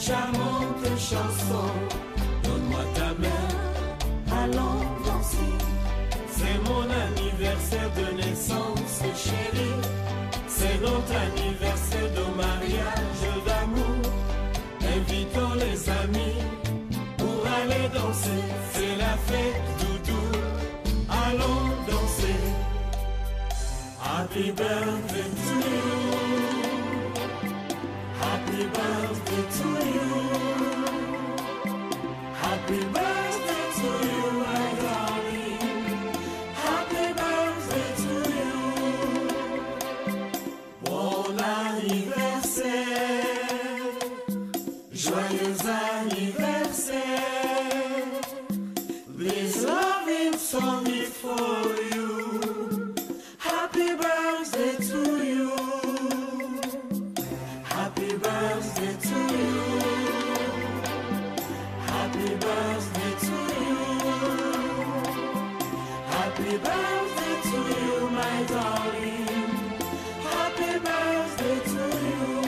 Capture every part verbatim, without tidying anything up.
charmante chanson. Donne-moi ta main, allons danser. C'est mon anniversaire de naissance, chérie. C'est notre anniversaire de mariage d'amour. Invitons les amis pour aller danser. C'est la fête, doudou. Allons danser. Happy birthday to you. Happy birthday to you. Happy birthday to you, my darling. Happy birthday to you. Bon anniversaire. Joyeux anniversaire. This loving song is for you. Happy birthday to you. Happy birthday to you. Happy birthday to you. Happy birthday to you, my darling. Happy birthday to you.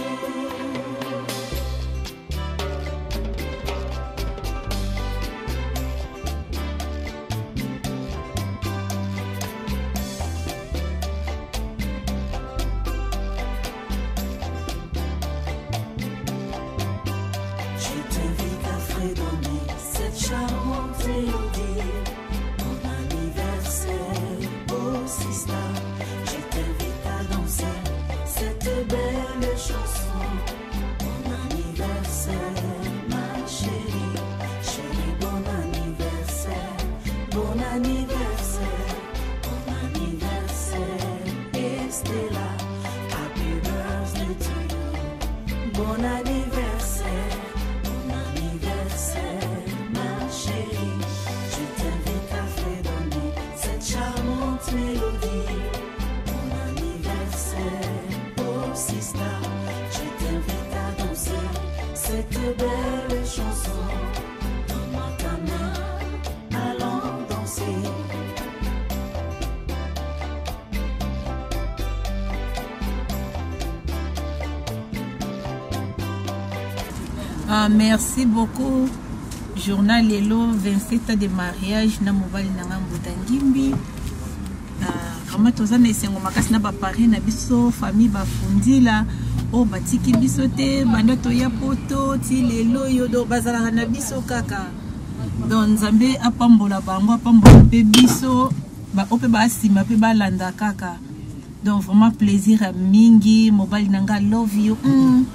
Charmante mélodie, mon anniversaire, oh sista, je t'invite à danser cette belle chanson. Bon anniversaire, ma chérie, chérie, bon anniversaire, bon anniversaire, bon anniversaire, Estella, happy birthday to you, bon anniversaire. Mélodie, mon anniversaire, oh sista, je t'invite à danser cette belle chanson. Donne-moi ta main, allons danser. Ah, merci beaucoup. Journal Lelo, vingt-sept ans de mariage, na mobali na Mbutangimbi. Kama tozana esengo makasi na bapare na biso famille bafundila o batiki biso te banda toya poto ti lelo yo do bazala na biso kaka don Nzambe apambola bango apambola pe biso ba ope ba asima pe balanda kaka donc vraiment plaisir à mingi mobali nanga love you mm.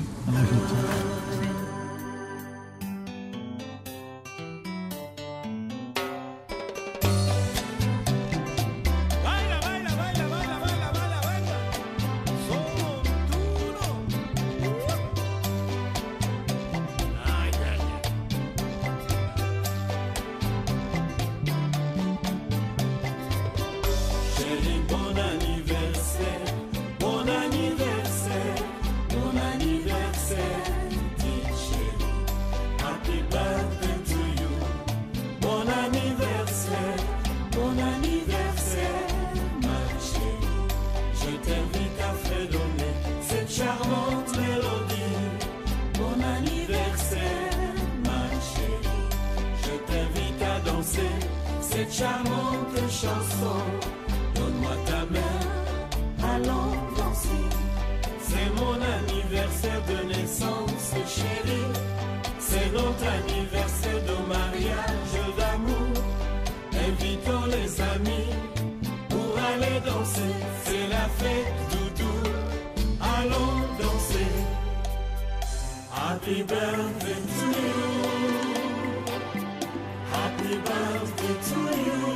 Cette charmante chanson, donne-moi ta main, allons danser. C'est mon anniversaire de naissance, chérie. C'est notre anniversaire de mariage d'amour. Invitons les amis pour aller danser. C'est la fête, doudou. Allons danser. Happy birthday to you. Happy birthday to you.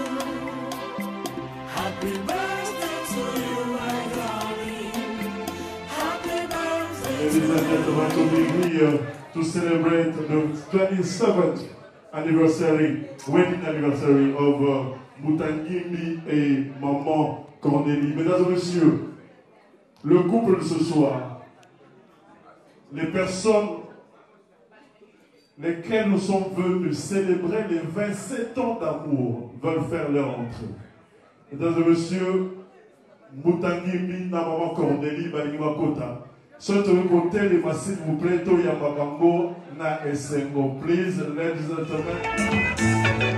Happy birthday to you, my darling. Happy birthday to you. Ladies and gentlemen, to be here to celebrate the twenty-seventh anniversary, wedding anniversary of uh, Mbutangimbi et Maman Cornélie. Mesdames et messieurs, le couple de ce soir, les personnes lesquels nous sommes venus célébrer les vingt-sept ans d'amour veulent faire leur entrée. Mesdames et messieurs, Mbutangimbi na Maman Cornélie Balinga Kota, Soit de côté, les massifs, vous plaît, tout Yamagambo, na esengo, please, ladies and gentlemen.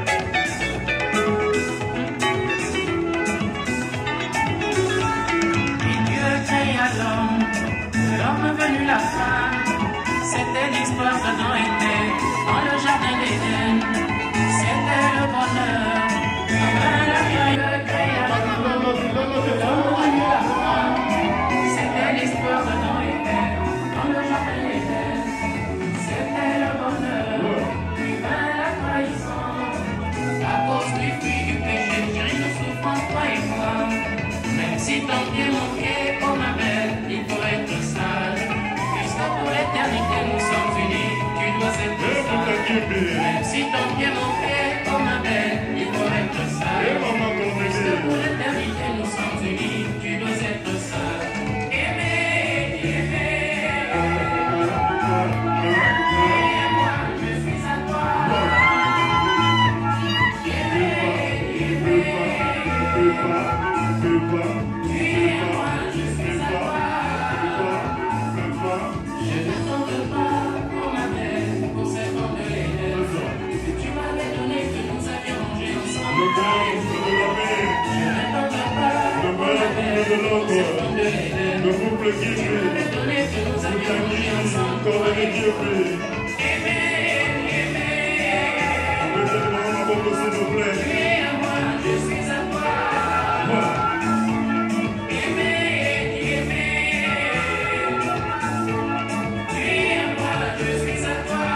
L'homme est venu la femme, c'était l'histoire d'Adam et Ève dans le jardin d'Éden. C'était le bonheur, la vieille créa l'homme. L'homme est venu la femme, c'était l'histoire d'Adam et Ève dans le jardin d'Éden. C'était le bonheur, puis vint la trahison. À cause du fruit du péché, chérie, nous souffrons toi et moi. Même si ton pied, mon pied, oh ma belle, il faut être sage. Puisque pour l'éternité nous sommes unis, tu dois être sage. Même si ton pied, mon pied, oh ma belle, il faut être sage. Puisque pour l'éternité nous sommes unis, tu dois être sage. Aimer, aimer, et moi je suis à toi. Aimer, aimer. Le couple qui vit, vous t'inquiétez, encore les Dieu prie. Mettez-moi en boucle, s'il vous plaît. Je suis à toi. Aimer, aimer. Oui, moi, je suis à toi.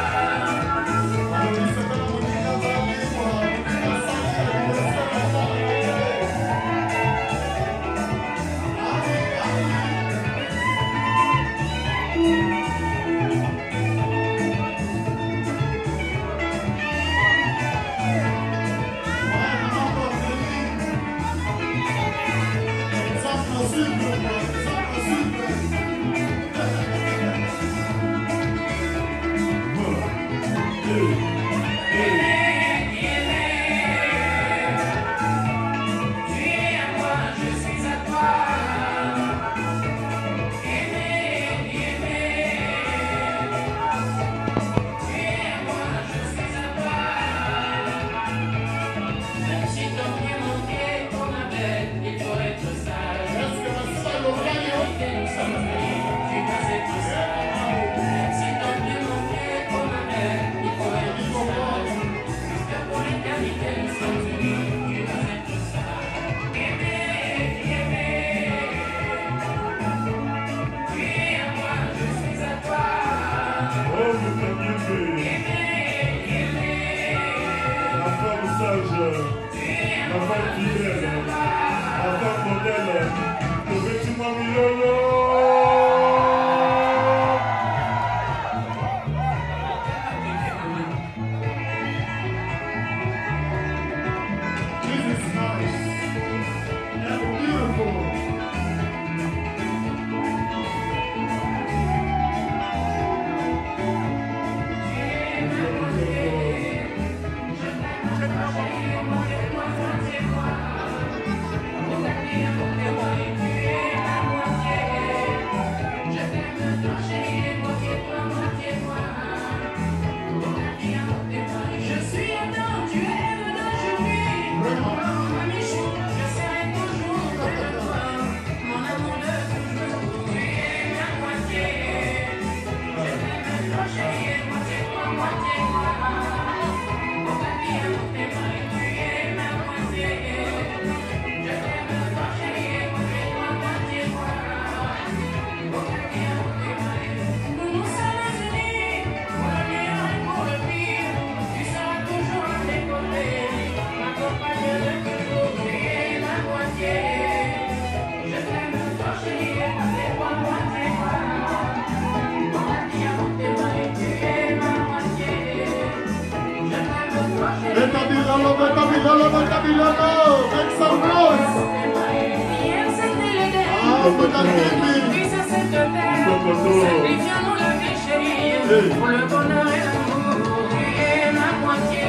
Pour le bonheur et l'amour, tu es ma moitié.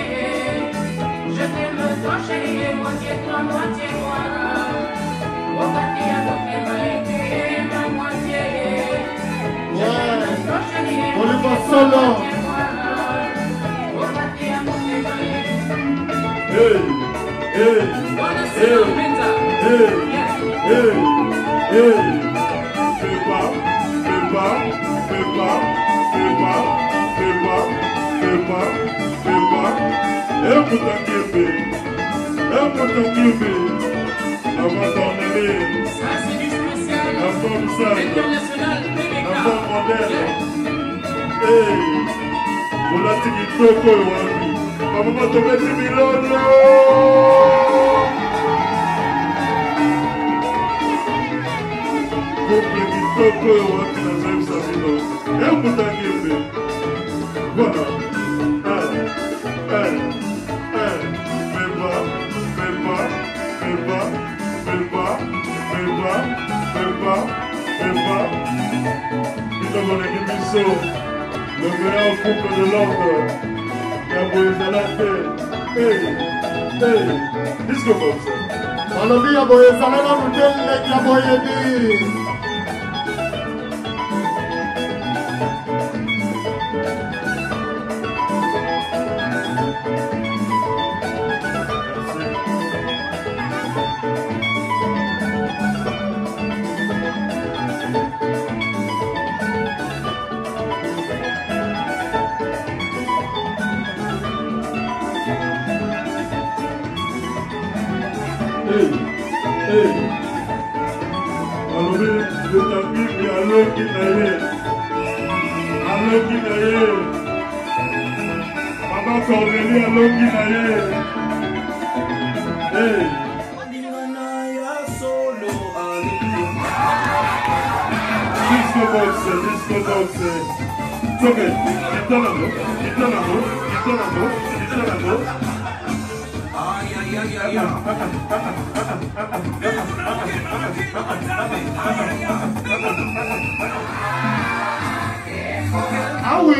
Je t'aime toi chérie, moitié toi, moitié moi. Au bâti à côté, tu es ma moitié. Hey, hey, fais pas, fais pas, fais pas, fais pas, fais pas, fais pas, fais pas. Et Moutangimbi, et Moutangimbi, avant d'emmener Ça, c'est du spécial. la forme sale, International P B K. la forme modèle. Hey, voilà ce qui est trop cool, Wami. Maman, tu mets dix millions. Couple qui trop cool, Wami, dans un sabino. Et Moutangimbi. Voilà. Un, un, un. Fais pas, fais pas, fais pas, fais pas, fais pas, fais pas, fais pas. Nous avons les émissions. Le meilleur couple de l'ordre. Yaboyezalate. Hey, hey. Disco box. Balobi Yaboyezalate Mutele Yaboyedi. Hey, hey. Balobi Moutangimbi alongi na ye. Alongi na ye. Mama Cornélie alongi na ye. Hey. Disco box, disco box. It's okay. Itanamo, Itanamo, Itanamo, Itanamo. Ah oui.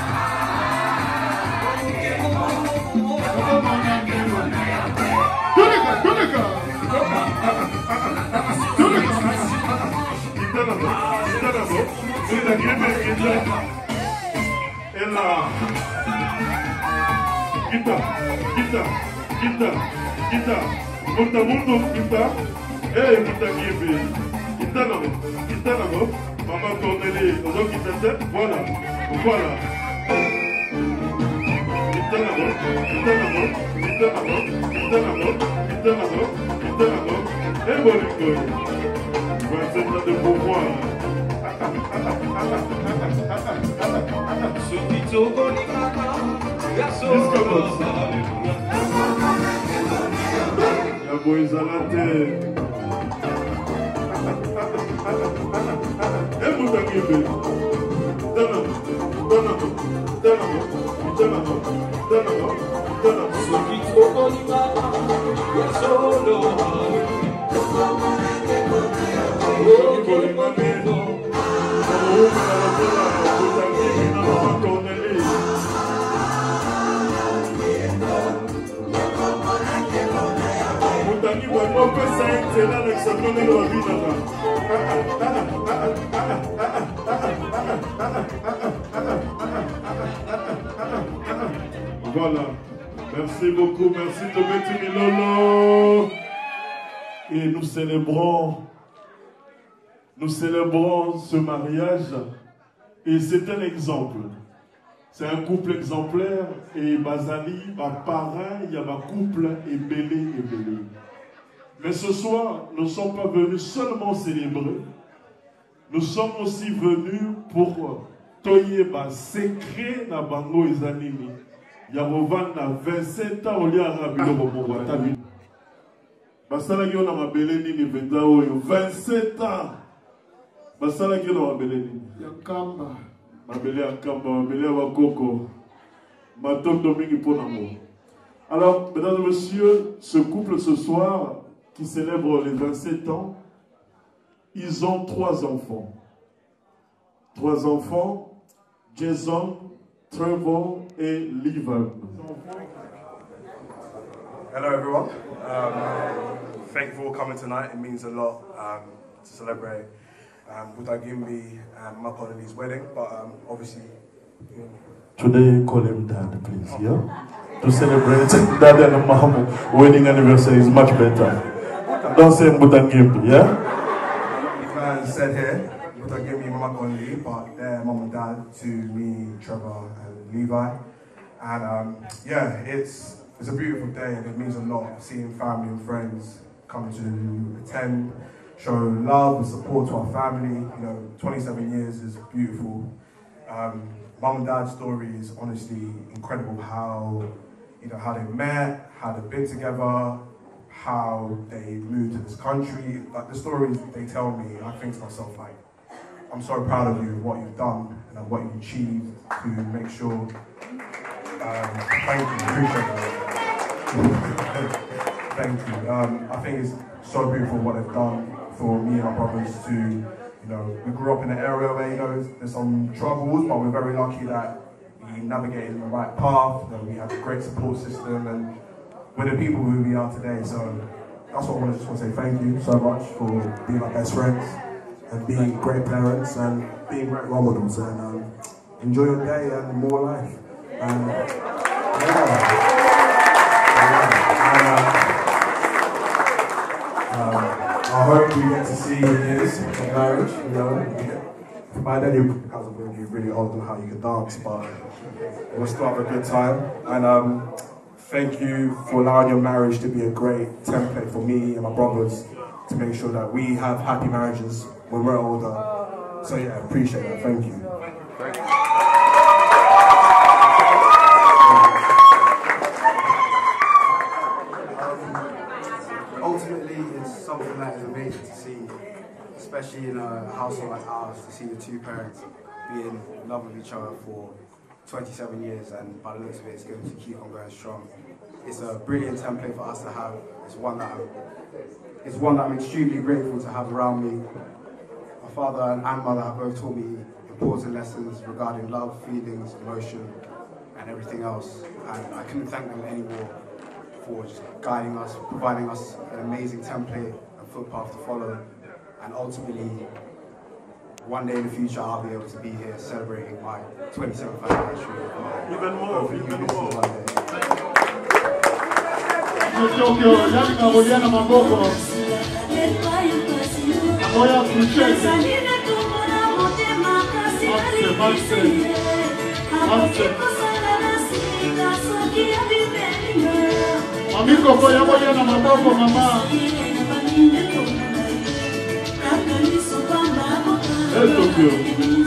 Tunica, Tunica. Tunica. Itanamo, Itanamo. Moutangimbi kita. Ela. Kita, kita. Kita, kita, Muta Mundo kita, eh Moutangimbi, kita namo, kita namo, Maman Cornélie, ozo kita tête, voilà, voilà. Kita namo, kita namo, kita namo, kita namo, kita namo, kita namo, eh Bolingo, vingt-sept ans de pouvoir. Disco box. Yaboyezalate. Et Moutangimbi. Tanamo, tanamo, tanamo, tanamo, tanamo, tanamo. Voilà. Merci beaucoup. Merci Tobeti Milolo. Et nous célébrons, nous célébrons ce mariage. Et c'est un exemple. C'est un couple exemplaire. Et Bazali, ma parrain, il y a ma couple et belé et belé. Mais ce soir, nous ne sommes pas venus seulement célébrer. Nous sommes aussi venus pour toyer ma secret na bango ezanimi. Yabovan na vingt-sept ans au lieu arabe le bobo tabi. Basala ki ona mabele nini venda oyo vingt-sept ans. Basala ki ona mabele nini. Yakamba. Mabele yakamba, mabele wakoko. Matondo mingi ponamo. Alors, mesdames et messieurs, ce couple ce soir qui célèbre les vingt-sept ans, ils ont trois enfants. Trois enfants, Jason, Trevor et Levan. Hello everyone. Um, thank you for all coming tonight. It means a lot um, to celebrate um, Moutangimbi and Maman Cornélie's wedding, but um, obviously... You know, today call him Dad, please, yeah? To celebrate Dad and Mom wedding anniversary is much better. danser Mbutangimbi, yeah? The man said here, Mbutangimbi Mama Conley, but they're mom and dad to me, Trevor, and Levi. And um, yeah, it's it's a beautiful day and it means a lot seeing family and friends come to attend, show love and support to our family. You know, twenty-seven years is beautiful. Um, Mum and dad's story is honestly incredible. How you know how they met, how they've been together, how they moved to this country. Like the stories they tell me, I think to myself like, I'm so proud of you, what you've done and what you've achieved to make sure. Um, thank you, appreciate that. Thank you. Um, I think it's so beautiful what they've done for me and my brothers to, you know, we grew up in an area where, you know, there's some troubles, but we're very lucky that we navigated in the right path, you know, we have a great support system, and we're the people who we are today. So that's what I just want to say thank you so much for being our best friends and being great parents and being great role models, and um, enjoy your day and more life. And, yeah. Yeah. And, uh, um, I hope we get to see years of marriage, you know. By then you guys are going to be really old and how you can dance, but we'll still have a good time. And um, thank you for allowing your marriage to be a great template for me and my brothers to make sure that we have happy marriages when we're older. So yeah, appreciate that. Thank you. Thank you. Ultimately, it's something that is amazing to see, especially in a household like ours, to see the two parents be in love with each other for twenty-seven years, and by the looks of it, it's going to keep on going strong. It's a brilliant template for us to have. It's one that I'm, it's one that I'm extremely grateful to have around me. My father and mother have both taught me important lessons regarding love, feelings, emotion, and everything else, and I couldn't thank them anymore for just guiding us, providing us an amazing template and footpath to follow, and ultimately, one day in the future, I'll be able to be here celebrating my twenty-seventh anniversary. Even more, even more. One day. Amigo, voy a voy a na maboko mama. Eso que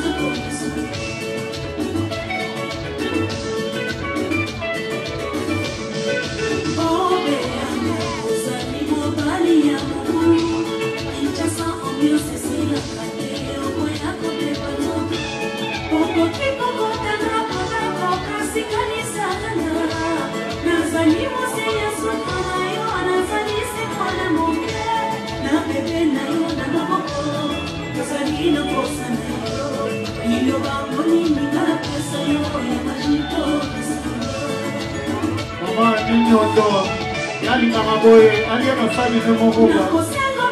Mama niño ndo yani kama boy aliona sabi za Mungu.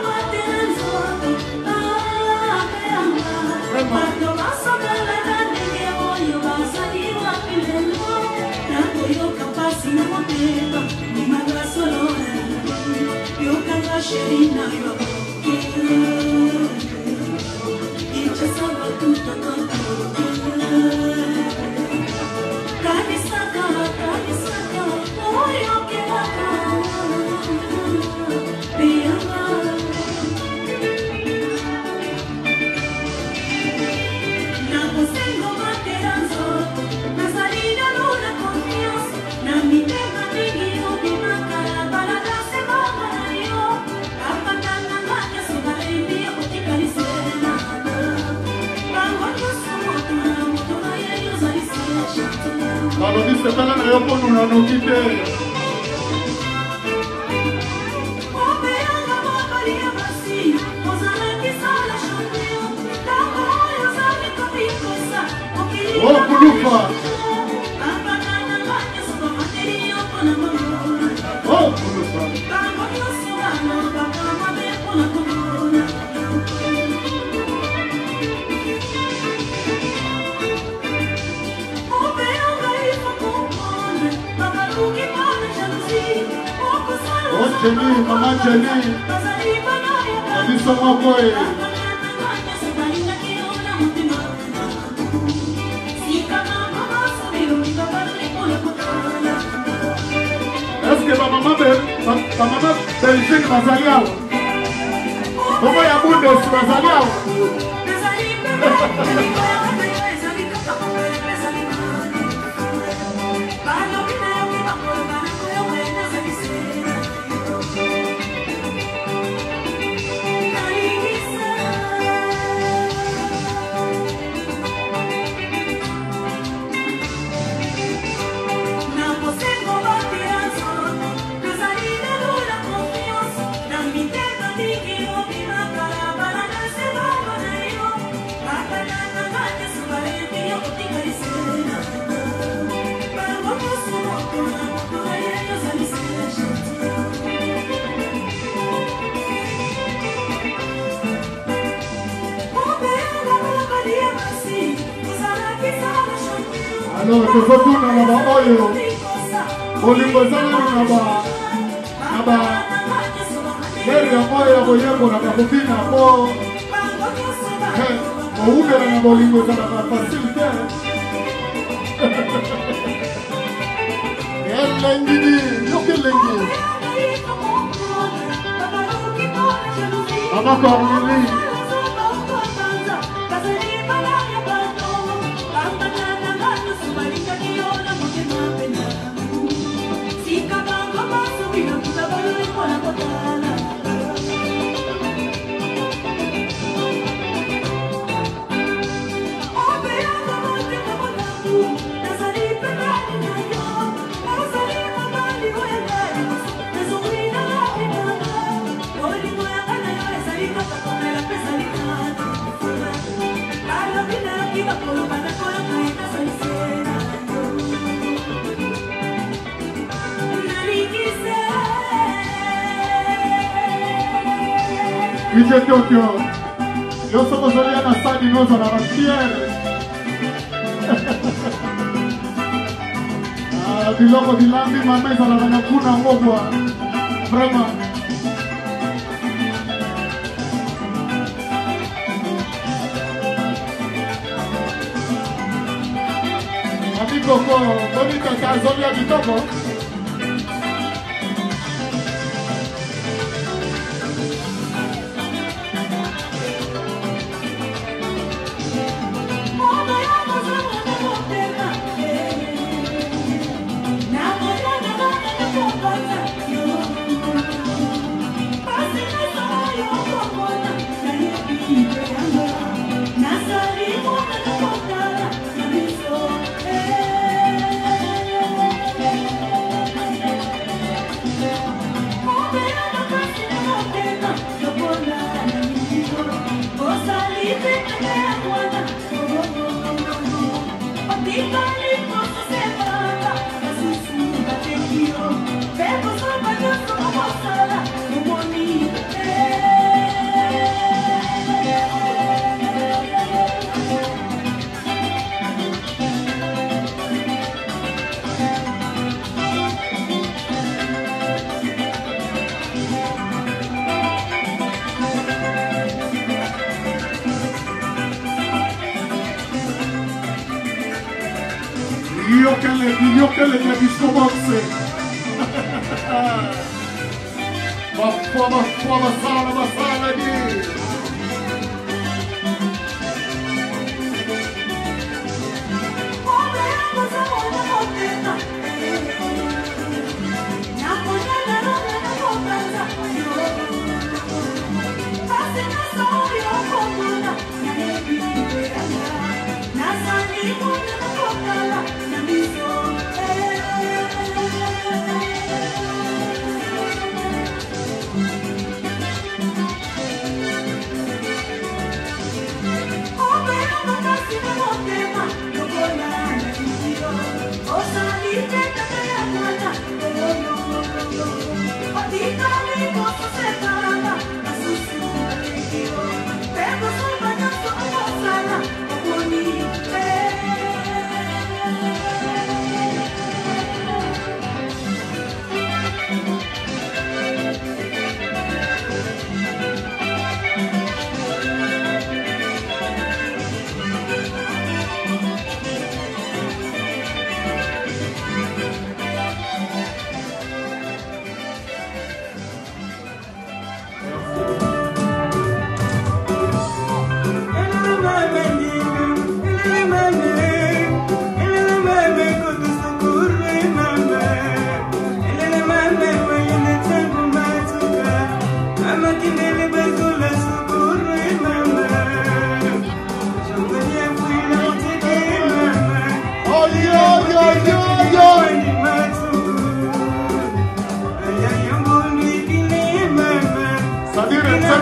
Kalau di setelah ayo pun nunanu kita. Oh, lupa. Oh, lupa. Oh, Jenny, Mama Jenny. This is my boy. Est-ce que ma maman ma maman Belgique va salir à vous? Comment il y a beaucoup de choses à salir à vous? Alors, je retourne à la oyo. Olingozana na ba na ba. Leo ya oyo boyeko na bakopina po. Eh, oubera na bolingozana ba facilité. Elengidi, yokelengi. Amako Lili. Ije Tokyo, yo somos Oriana Sani Noza la Bantiere. Ah, biloko bilambi mameza la Banakuna Ngogwa. Vraiment. Amigo ko, bonita kazolia bitoko. Io che le, io che le mie disco boxe. Ma qua, ma qua, ma sala, ma sala di.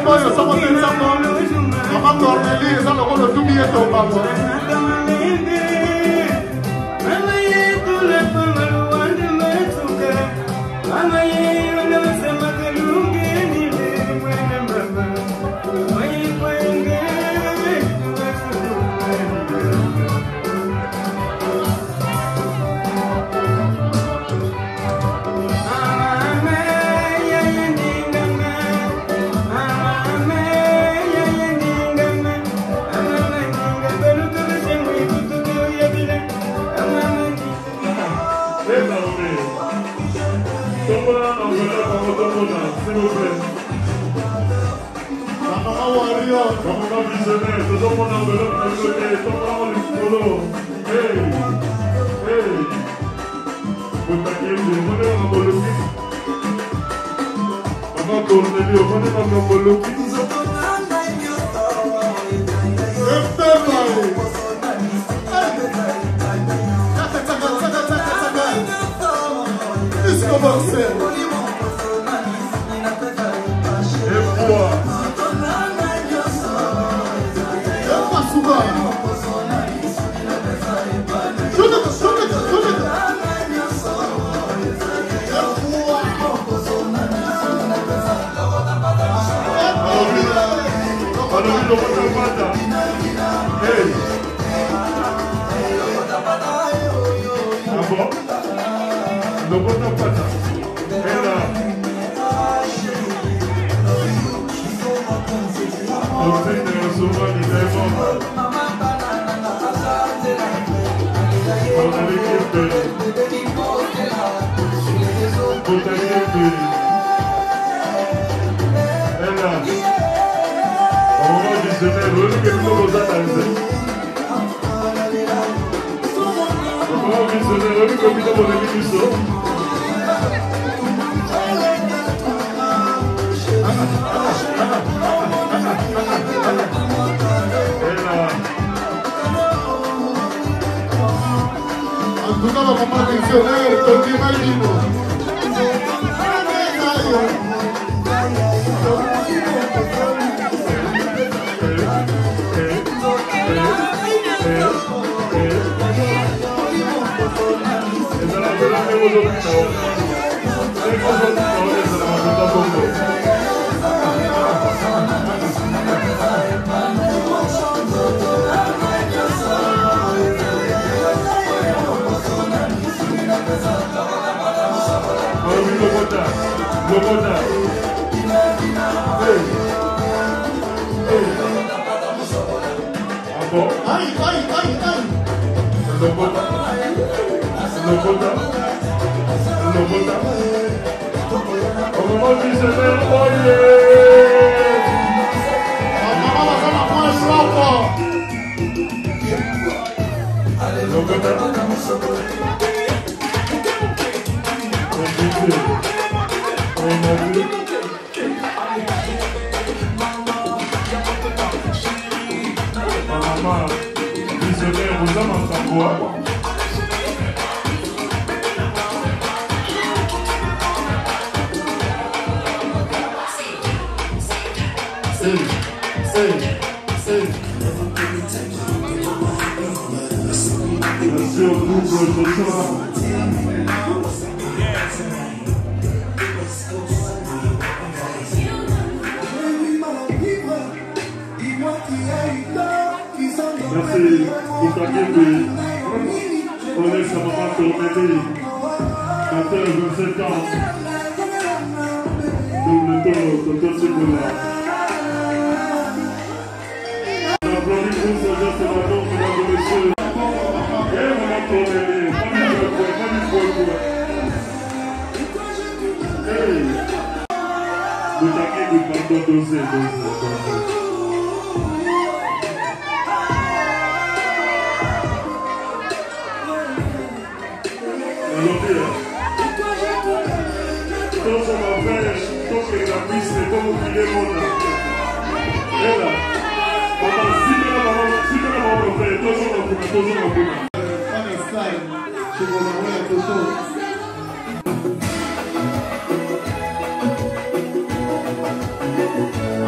oyo soko tensango mama Cornelie eza lokolo tubi ete obango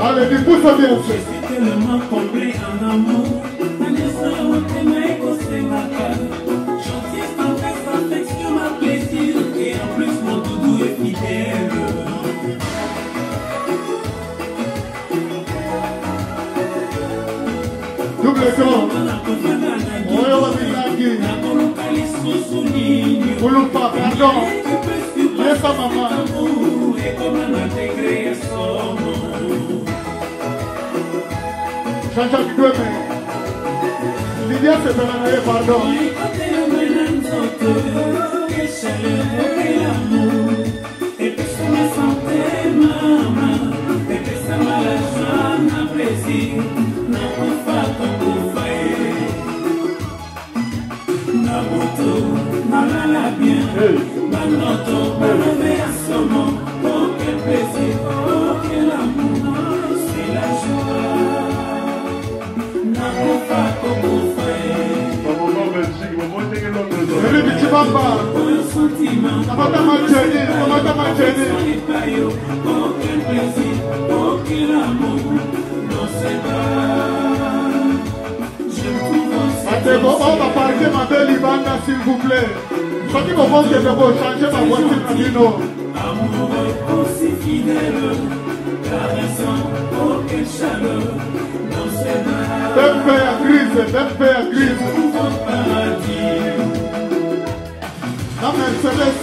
Allez, dis pousse bien. Je suis tellement complet en amour. Gentil, tendresse, affection, ma plaisir. Et en plus, mon doudou est fidèle. Double temps. Oyo Wabilangi. Kulupa, pardon. Laisse maman. Et comment l'intégrer à son nom. Jean-Jacques Douemé. Lydia se fait la pardon. Et puis sur ma santé, maman. Et puis ça m'a la joie, ma plaisir. Na kufa kukufaye. Na moto, malala bien. Banoto, balové à somo. Oh quel plaisir, oh quel amour. C'est la joie. Na kufa kukufaye. Ele de Chibamba. Amata Macheni, Amata Macheni. Oh quel plaisir, oh quel amour. Non c'est pas. Je trouve. Atebo, on va parquer ma belle Ibanda s'il vous plaît. Soit qui me montre que je vais changer ma voiture à Dino. Amoureux aussi fidèle. Caressant, oh quelle chaleur. Non c'est pas. Même paix à crise, même paix à crise. Au paradis. La Mercedes.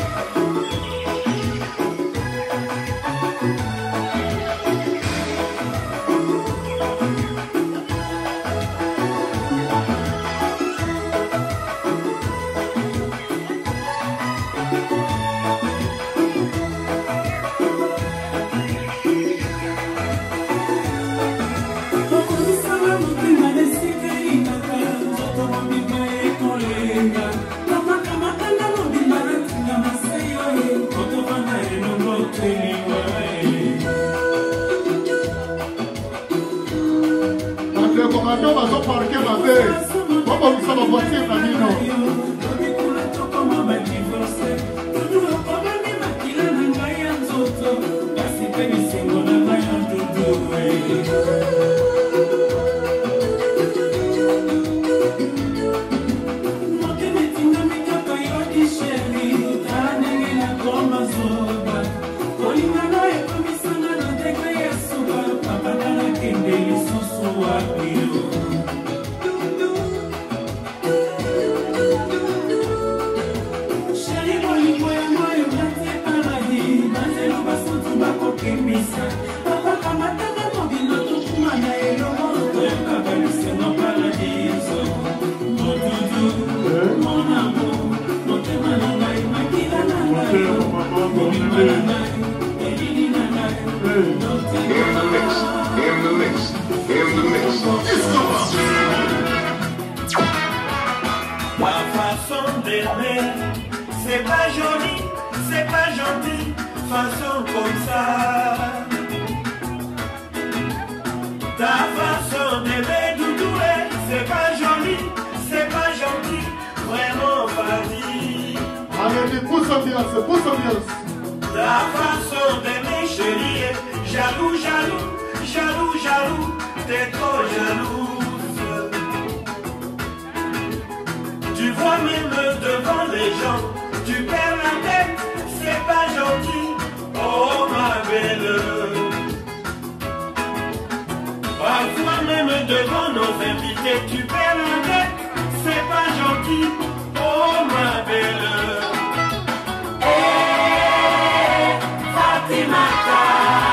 Le commandant va se parquer ma belle. Comment vous savez ma voiture à Dino? C'est pas joli, c'est pas gentil, façon comme ça. Ta façon d'aimer doudouer, c'est pas joli, c'est pas gentil, vraiment pas dit. Allez, pousse ambiance, pousse ambiance. Ta façon d'aimer chérie, jaloux, jaloux, jaloux, jaloux, t'es trop jalouse. Tu vois même devant les gens, tu perds la tête, c'est pas gentil, oh ma belle. Parfois même devant nos invités, tu perds la tête, c'est pas gentil, oh ma belle. Eh, Fatimata,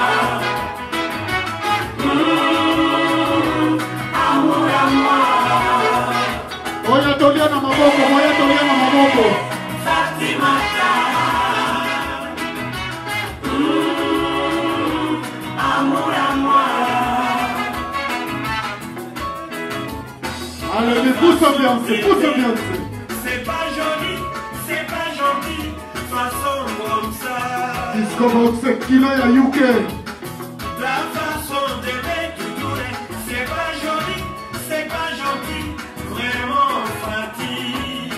mmh, amour à moi. Oya tolia na maboko, oya tolia na maboko. Fatimata, mmh, amour à moi. Allez, pousse ambiance, pousse ambiance. C'est pas joli, c'est pas gentil, façon comme ça. Disco Box, kilo ya U K. La façon d'aimer tout c'est pas joli, c'est pas gentil, vraiment fatigue.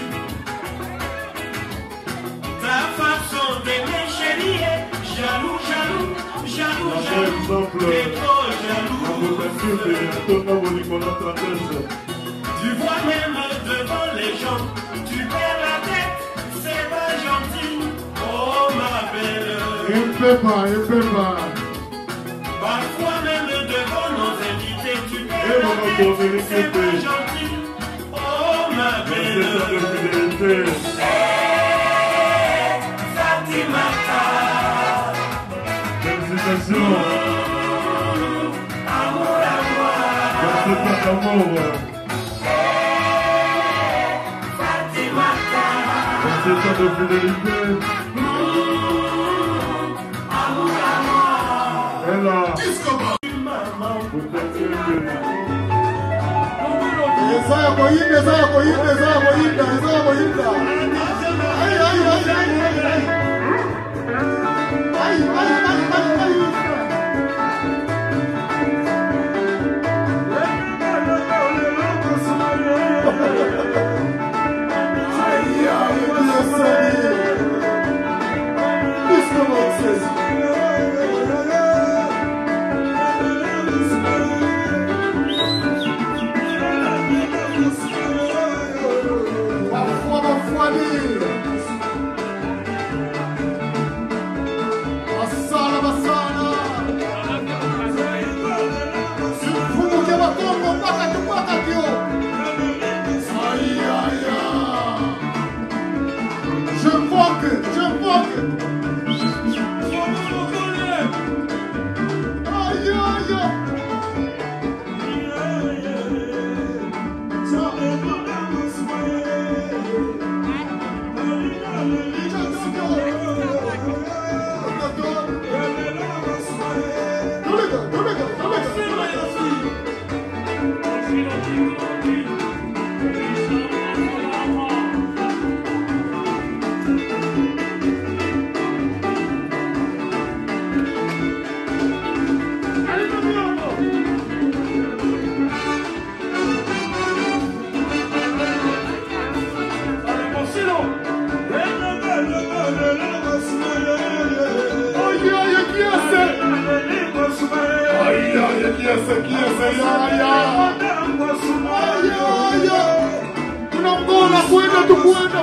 Ta façon d'aimer chérie, jaloux, jaloux, jaloux, jaloux, t'es trop Tu vois même devant les gens, tu perds la tête, c'est pas gentil, oh ma belle. Il peut pas, il peut pas. Parfois même devant nos invités, tu perds la tête, c'est pas gentil, oh ma belle. Hey, Fatimata. Félicitations. Amour à moi. Merci pour l'amour. Fatimata. C'est ça de fidélité. Amour à moi. Et là, Isaya koyinda, Isaya koyinda, Isaya koyinda, Isaya koyinda. Ay, ay, ay, ay, ay, ay. Ay, ay, ay, ay, ay. Ay, ay, Dios mío. Disco boxes. Basala, basala. Fumo que va como paca tu paca tío. Ay, ay, ay. Je manque, je manque. Ay, ay, ay. Tunamgona kwenda tukwenda.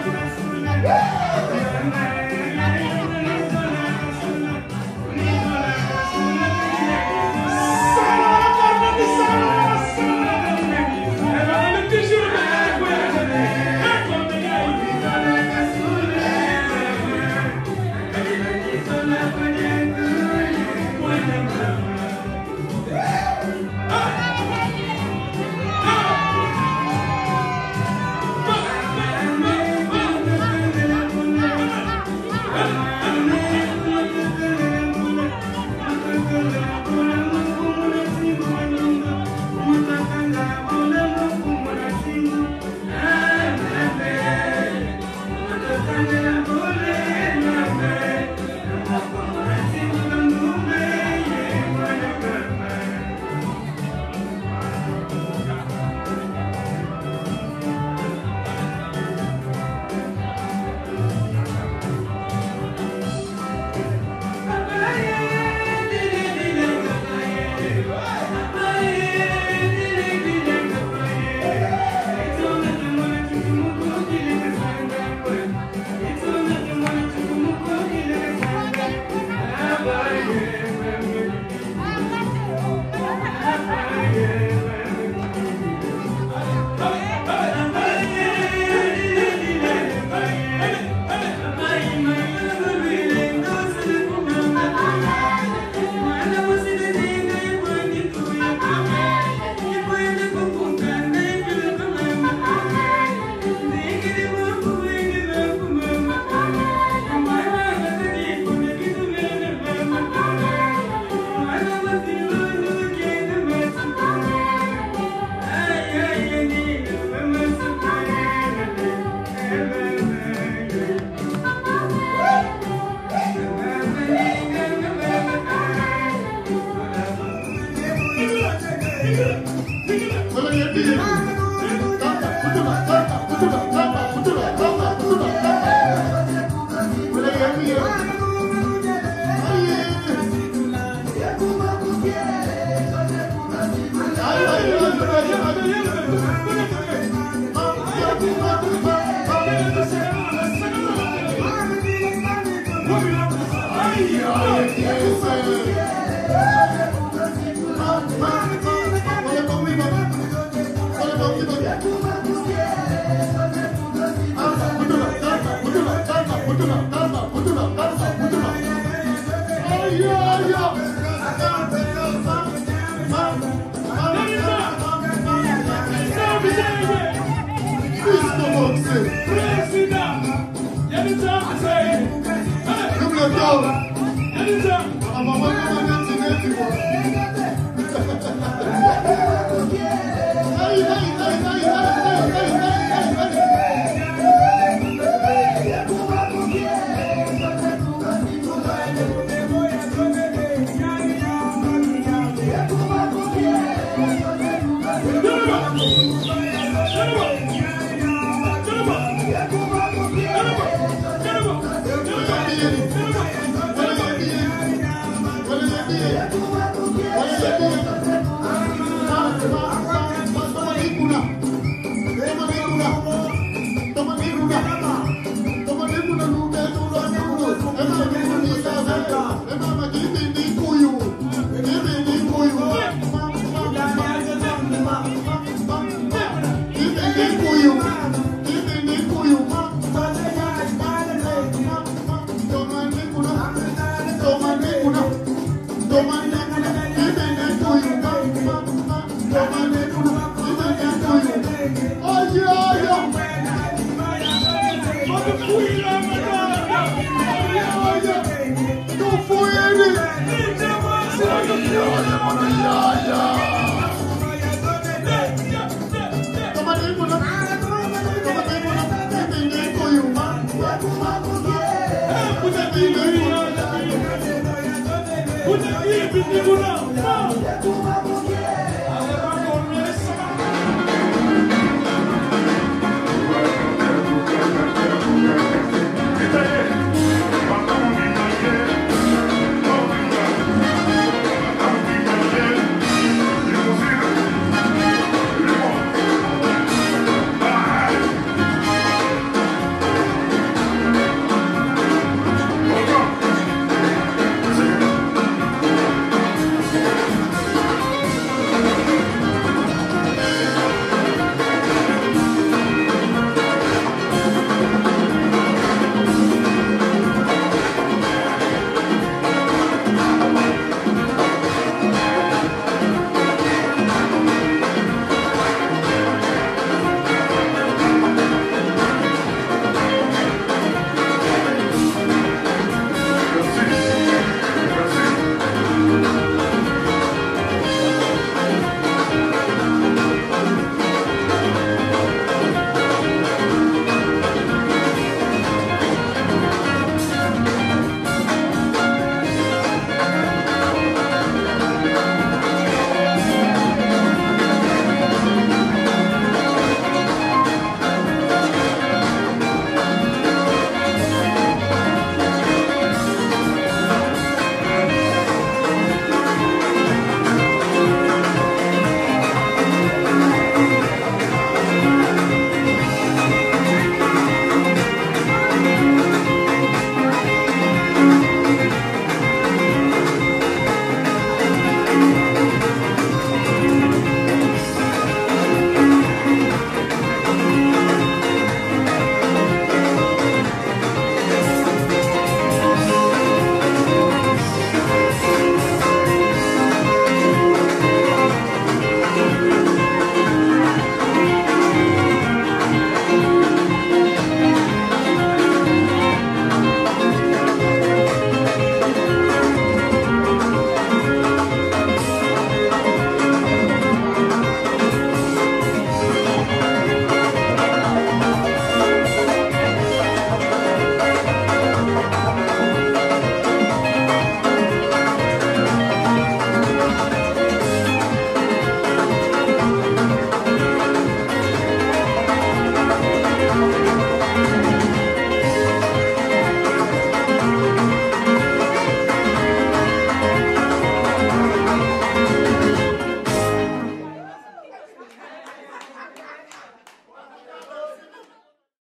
Toma